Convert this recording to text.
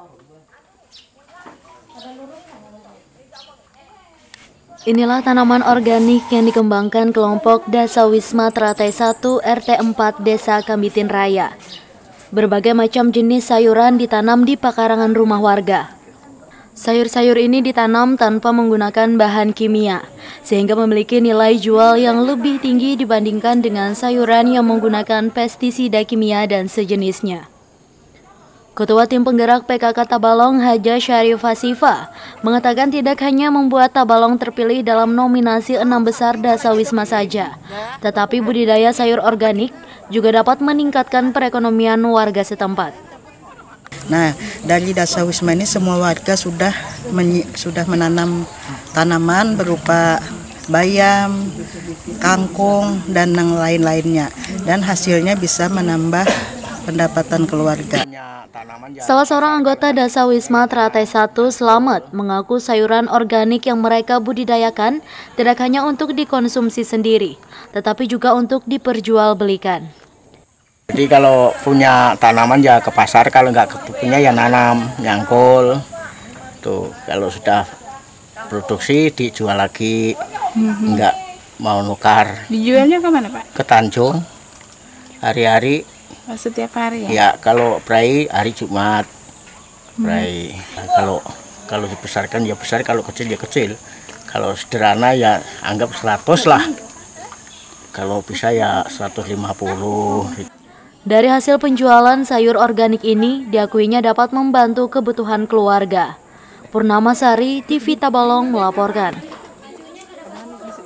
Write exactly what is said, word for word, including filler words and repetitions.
Inilah tanaman organik yang dikembangkan kelompok Dasawisma Teratai satu R T empat Desa Kambitin Raya. Berbagai macam jenis sayuran ditanam di pekarangan rumah warga. Sayur-sayur ini ditanam tanpa menggunakan bahan kimia, sehingga memiliki nilai jual yang lebih tinggi dibandingkan dengan sayuran yang menggunakan pestisida kimia dan sejenisnya. Ketua Tim Penggerak P K K Tabalong Haja Syarifah Sifa mengatakan tidak hanya membuat Tabalong terpilih dalam nominasi enam besar Dasawisma saja, tetapi budidaya sayur organik juga dapat meningkatkan perekonomian warga setempat. Nah, dari Dasawisma ini semua warga sudah menyi, sudah menanam tanaman berupa bayam, kangkung, dan yang lain-lainnya, dan hasilnya bisa menambah pendapatan keluarga. Salah seorang anggota Dasawisma Teratai satu, Slamet, mengaku sayuran organik yang mereka budidayakan tidak hanya untuk dikonsumsi sendiri, tetapi juga untuk diperjualbelikan. Jadi kalau punya tanaman ya ke pasar, kalau nggak punya ya nanam, nyangkul. Tuh, kalau sudah produksi dijual lagi, mm-hmm. nggak mau nukar. Dijualnya ke mana, Pak? Ke Tanjung, hari-hari. Oh, setiap hari ya? Ya, kalau berai hari Jumat, berai. Hmm. Nah, kalau kalau dibesarkan ya besar, kalau kecil ya kecil. Kalau sederhana ya anggap seratus lah. Kalau bisa ya seratus lima puluh. Dari hasil penjualan sayur organik ini, diakuinya dapat membantu kebutuhan keluarga. Purnamasari, T V Tabalong melaporkan.